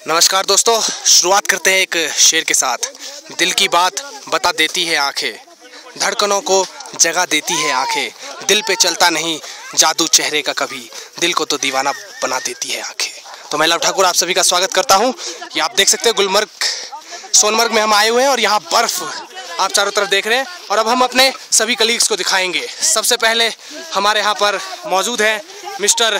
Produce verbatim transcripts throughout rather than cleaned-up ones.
नमस्कार दोस्तों, शुरुआत करते हैं एक शेर के साथ। दिल की बात बता देती है आंखें, धड़कनों को जगा देती है आंखें, दिल पे चलता नहीं जादू चेहरे का कभी, दिल को तो दीवाना बना देती है आंखें। तो मैं लव ठाकुर आप सभी का स्वागत करता हूं। कि आप देख सकते हैं गुलमर्ग सोनमर्ग में हम आए हुए हैं और यहाँ बर्फ़ आप चारों तरफ देख रहे हैं। और अब हम अपने सभी कलीग्स को दिखाएंगे। सबसे पहले हमारे यहाँ पर मौजूद है मिस्टर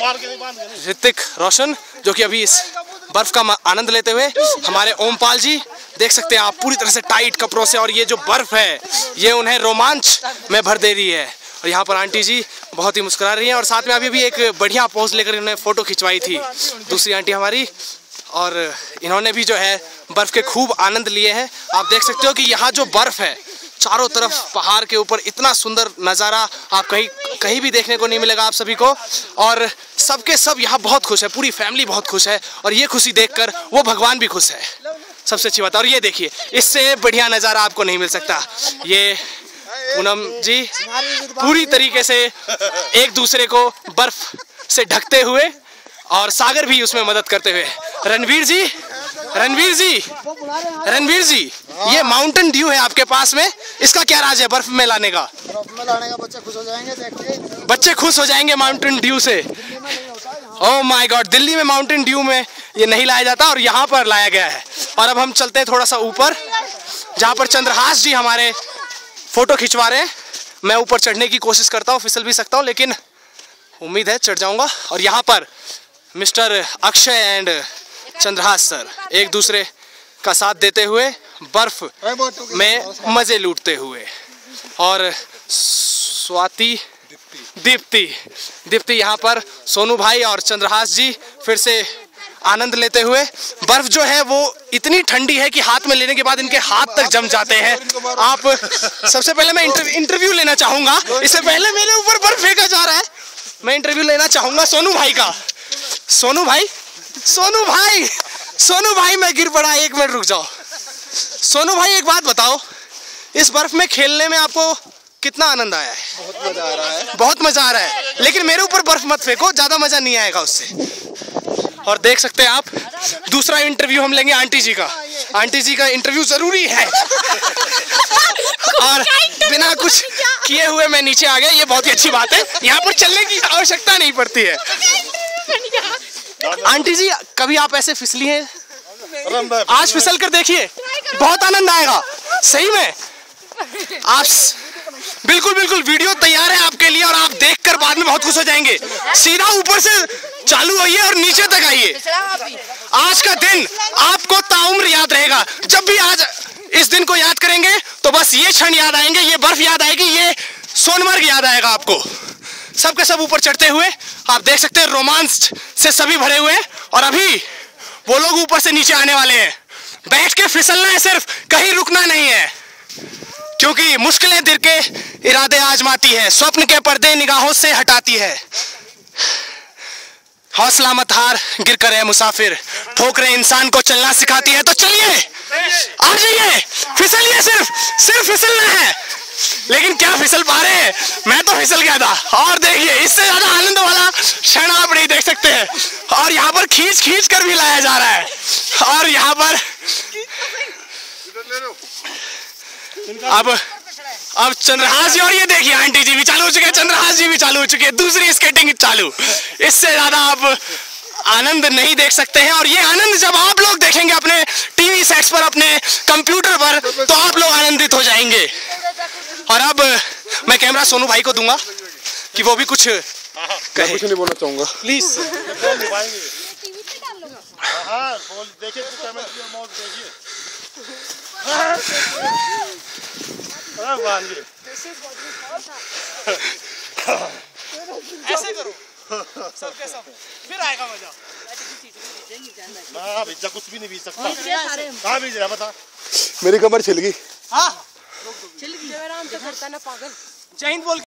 ऋतिक रोशन, जो कि अभी इस बर्फ का आनंद लेते हुए। हमारे ओमपाल जी देख सकते हैं आप, पूरी तरह से टाइट कपड़ों से, और ये जो बर्फ है ये उन्हें रोमांच में भर दे रही है। और यहाँ पर आंटी जी बहुत ही मुस्कुरा रही हैं, और साथ में अभी भी एक बढ़िया पोज लेकर इन्होंने फोटो खिंचवाई थी दूसरी आंटी हमारी, और इन्होंने भी जो है बर्फ के खूब आनंद लिए हैं। आप देख सकते हो कि यहाँ जो बर्फ है चारों तरफ पहाड़ के ऊपर, इतना सुंदर नज़ारा आप कहीं कहीं भी देखने को नहीं मिलेगा आप सभी को। और सबके सब यहाँ बहुत खुश है, पूरी फैमिली बहुत खुश है, और ये खुशी देखकर वो भगवान भी खुश है, सबसे अच्छी बात। और ये देखिए, इससे बढ़िया नज़ारा आपको नहीं मिल सकता। ये पूनम जी पूरी तरीके से एक दूसरे को बर्फ से ढकते हुए, और सागर भी उसमें मदद करते हुए। रणवीर जी रणवीर जी रणवीर जी ये माउंटेन ड्यू है आपके पास में, इसका क्या राज है बर्फ में लाने का? बर्फ में लाने का बच्चे खुश हो जाएंगे देख के। बच्चे खुश हो जाएंगे माउंटेन ड्यू से। ओह माय गॉड, दिल्ली में माउंटेन ड्यू में ये नहीं लाया जाता और यहाँ पर लाया गया है। और अब हम चलते हैं थोड़ा सा ऊपर, जहाँ पर चंद्रहास जी हमारे फोटो खिंचवा रहे हैं। मैं ऊपर चढ़ने की कोशिश करता हूँ, फिसल भी सकता हूँ, लेकिन उम्मीद है चढ़ जाऊँगा। और यहाँ पर mister Akshay and Chandrahas sir एक दूसरे का साथ देते हुए बर्फ में मजे लूटते हुए। और स्वाति दीप्ति दीप्ति यहाँ पर सोनू भाई और चंद्रहास जी फिर से आनंद लेते हुए। बर्फ जो है वो इतनी ठंडी है कि हाथ में लेने के बाद इनके हाथ तक जम जाते हैं। आप सबसे पहले मैं इंटरव्यू इंटरव्यू लेना चाहूँगा। इससे पहले मेरे ऊपर बर्फ फेंका जा रहा है, मैं इंटरव्यू लेना चाहूँगा सोनू भाई का। सोनू भाई सोनू भाई सोनू भाई मैं गिर पड़ा, एक मिनट रुक जाओ। सोनू भाई एक बात बताओ, इस बर्फ में खेलने में आपको कितना आनंद आया है? बहुत मजा आ रहा है। बहुत मजा आ रहा है, लेकिन मेरे ऊपर बर्फ मत फेंको, ज्यादा मजा नहीं आएगा उससे। और देख सकते हैं आप, दूसरा इंटरव्यू हम लेंगे आंटी जी का। आंटी जी का इंटरव्यू जरूरी है। और बिना कुछ किए हुए मैं नीचे आ गया, ये बहुत ही अच्छी बात है। यहाँ पर चलने की आवश्यकता नहीं पड़ती है। आंटी जी कभी आप ऐसे फिसली हैं? आज फिसल कर देखिए, बहुत आनंद आएगा सही में। आप बिल्कुल बिल्कुल वीडियो तैयार है आपके लिए, और आप देखकर बाद में बहुत खुश हो जाएंगे। सीधा ऊपर से चालू होइए और नीचे तक आइए। आज का दिन आपको ताउम्र याद रहेगा। जब भी आज इस दिन को याद करेंगे तो बस ये क्षण याद आएंगे, ये बर्फ याद आएगी, ये सोनमर्ग याद आएगा आपको। सबके सब ऊपर चढ़ते हुए आप देख सकते हैं, रोमांच से सभी भरे हुए हैं। और अभी वो लोग ऊपर से नीचे आने वाले हैं। बैठ के फिसलना है सिर्फ, कहीं रुकना नहीं है, क्योंकि मुश्किलें दिल के इरादे आजमाती है, स्वप्न के पर्दे निगाहों से हटाती है। हौसला मत हार, गिर कर है मुसाफिर, ठोकरें इंसान को चलना सिखाती है। तो चलिए आ जाइए, फिसलिए, सिर्फ सिर्फ फिसलना है। लेकिन क्या फिसल पा रहे हैं? मैं तो फिसल गया था। और देखिए, इससे ज्यादा आनंद वाला क्षण आप नहीं देख सकते हैं। और यहाँ पर खींच खींच कर भी लाया जा रहा है। और यहाँ पर अब अब चंद्रहास जी, और ये देखिए आंटी जी भी चालू हो चुके हैं, चंद्रहास जी भी चालू हो चुके हैं, दूसरी स्केटिंग चालू। इससे ज्यादा आप आनंद नहीं देख सकते हैं। और ये आनंद जब आप लोग देखेंगे अपने टीवी सेट्स पर, अपने कंप्यूटर पर, तो आप लोग आनंदित हो जाएंगे। और अब मैं कैमरा सोनू भाई को दूंगा कि वो भी कुछ कहे। कुछ नहीं बोलना चाहूंगा प्लीज। ऐसे करो सबके सब, फिर आएगा मजा। मैं भैया कुछ भी नहीं बीच सकता। कहाँ बीच रहा बता? मेरी कमर छिल गई। हाँ छिल गई। जय हिंद बोल।